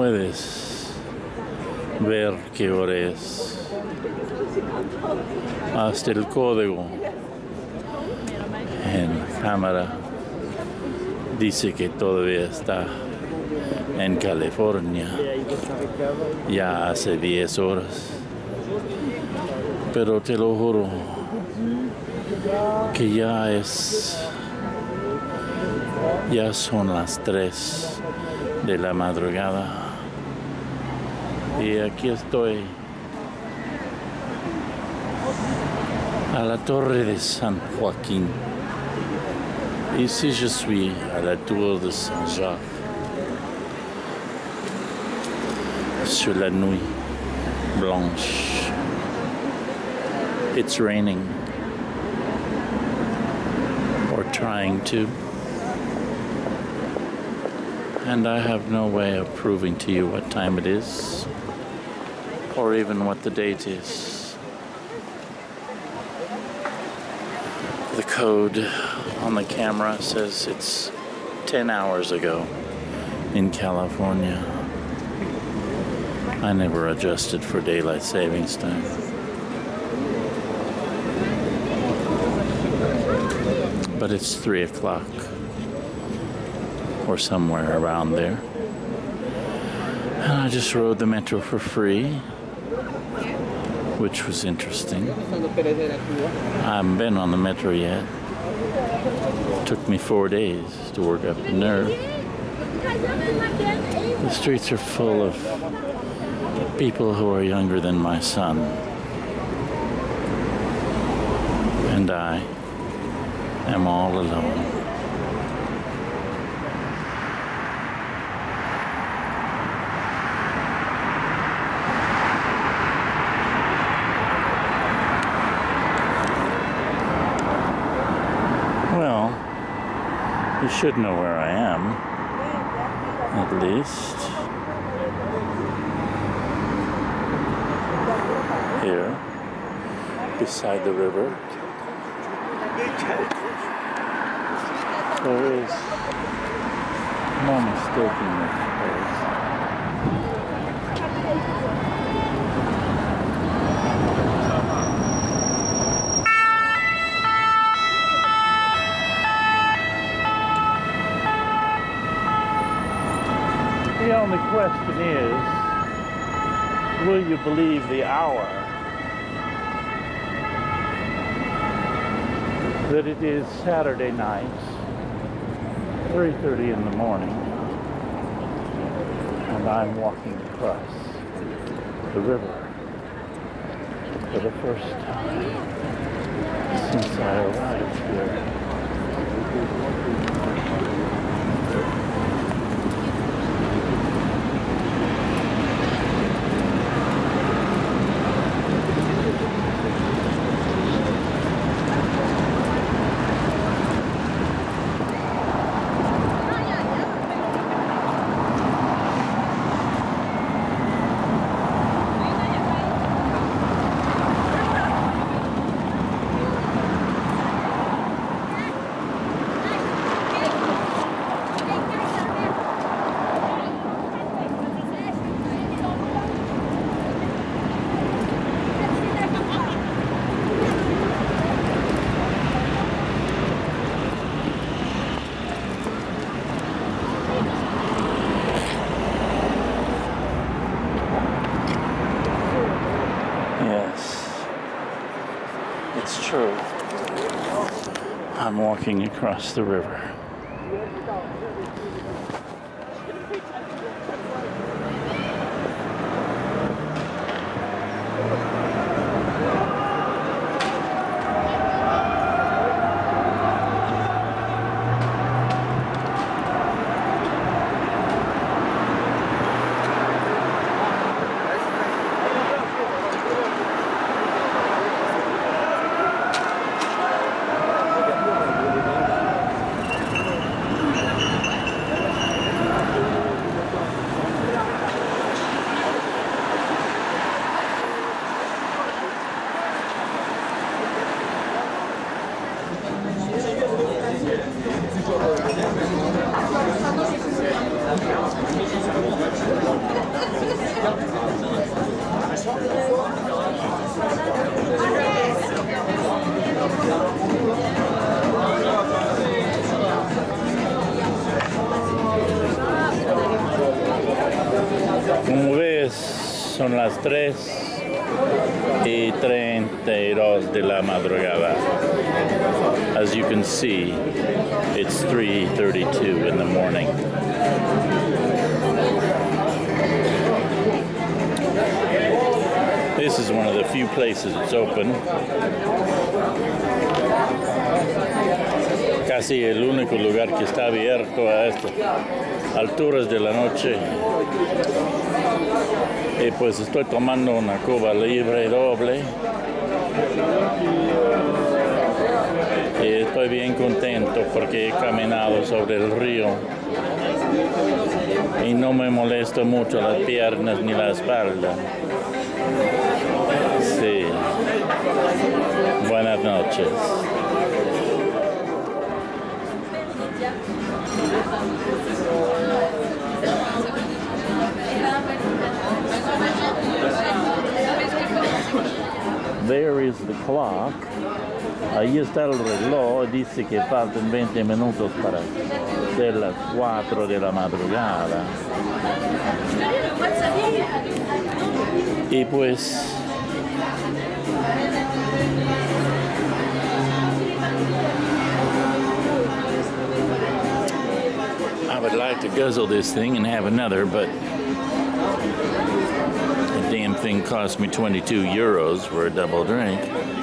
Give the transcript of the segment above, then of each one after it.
puedes ver qué hora es. Hasta el código en la cámara dice que todavía está en California, ya hace 10 horas. Pero te lo juro que ya son las 3 de la madrugada y aquí estoy a la torre de San Joaquín. Ici je suis à la tour de Saint-Jacques sur la Nuit Blanche. It's raining, or trying to, and I have no way of proving to you what time it is, or even what the date is. The code on the camera says it's 10 hours ago in California. I never adjusted for daylight savings time. But it's 3 o'clock or somewhere around there. And I just rode the metro for free, which was interesting. I haven't been on the metro yet. It took me 4 days to work up the nerve. The streets are full of people who are younger than my son. And I am all alone. Well, you should know where I am, at least. Here, beside the river. There is no mistaking this place. The only question is, will you believe the hour that it is Saturday night, 3:30 in the morning, and I'm walking across the river for the first time since I arrived here. It's true. I'm walking across the river. Son las 3:32 de la madrugada. As you can see, it's 3:32 in the morning. This is one of the few places that's open. Casi el único lugar que está abierto a estas alturas de la noche. Y pues estoy tomando una Cuba Libre doble. Y estoy bien contento porque he caminado sobre el río. Y no me molesta mucho las piernas ni la espalda. Sí. Buenas noches. There is the clock. Ahí está el reloj. Dice que faltan 20 minutos para ser las 4 de la madrugada. Y pues I would like to guzzle this thing and have another, but the damn thing cost me 22 euros for a double drink.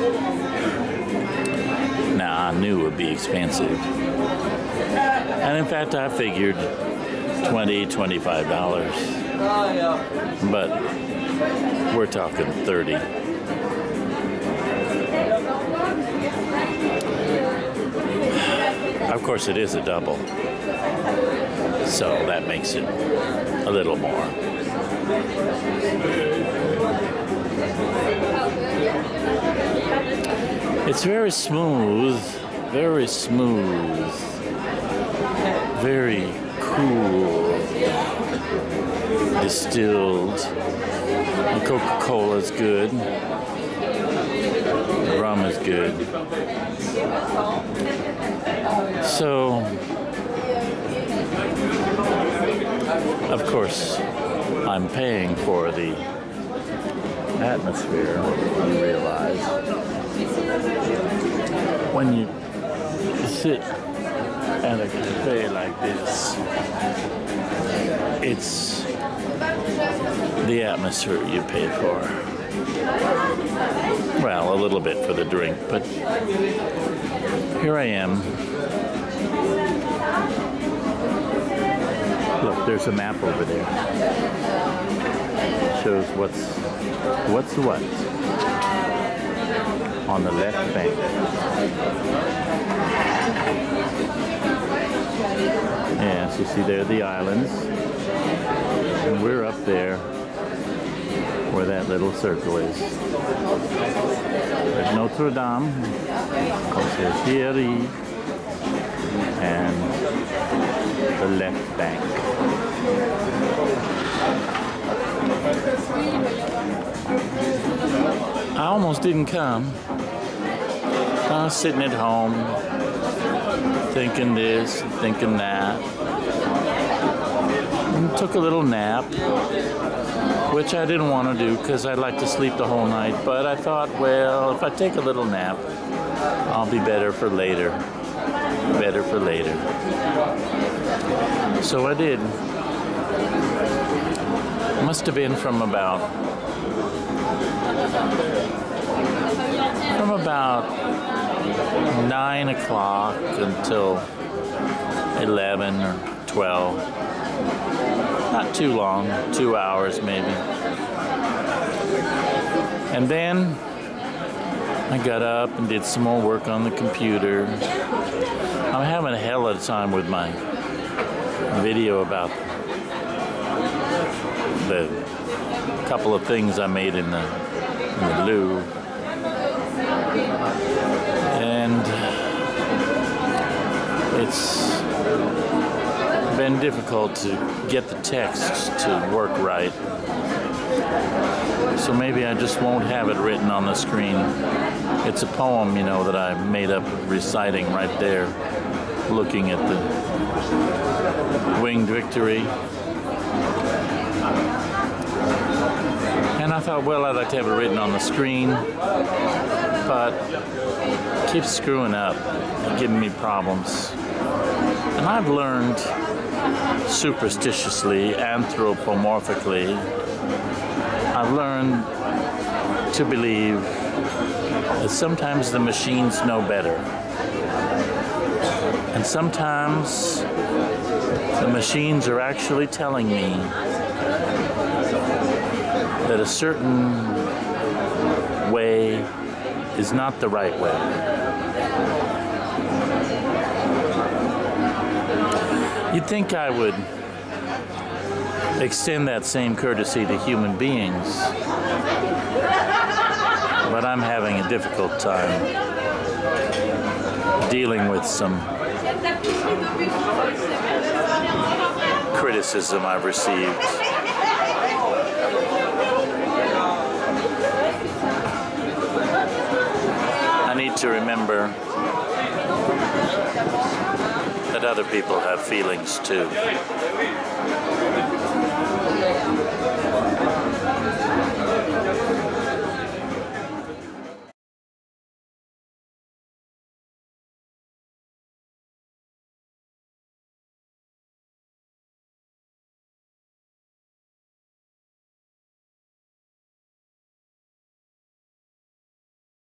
Now, I knew it would be expensive. And in fact, I figured $20, $25. But we're talking 30. Of course, it is a double. So that makes it a little more. It's very smooth, very smooth, very cool, distilled. The Coca-Cola's good. The rum is good. So, of course, I'm paying for the atmosphere, you realize. When you sit at a cafe like this, it's the atmosphere you pay for. Well, a little bit for the drink, but here I am. Look, there's a map over there. Shows what's what on the left bank. Yes, you see there the islands, and we're up there where that little circle is. There's Notre Dame, there's Thierry, and the left bank. I almost didn't come. I was sitting at home, thinking this, thinking that. And took a little nap, which I didn't want to do because I'd like to sleep the whole night. But I thought, well, if I take a little nap, I'll be better for later. Better for later. So I did. Must have been from about 9 o'clock until 11 or 12. Not too long, 2 hours maybe. And then I got up and did some more work on the computer. I'm having a hell of a time with my video about the couple of things I made in the Louvre. And it's been difficult to get the text to work right. So maybe I just won't have it written on the screen. It's a poem, you know, that I made up reciting right there, looking at the Winged Victory. I thought, well, I'd like to have it written on the screen, but it keeps screwing up and giving me problems. And I've learned superstitiously, anthropomorphically, I've learned to believe that sometimes the machines know better. And sometimes the machines are actually telling me that a certain way is not the right way. You'd think I would extend that same courtesy to human beings, but I'm having a difficult time dealing with some criticism I've received. I need to remember that other people have feelings too.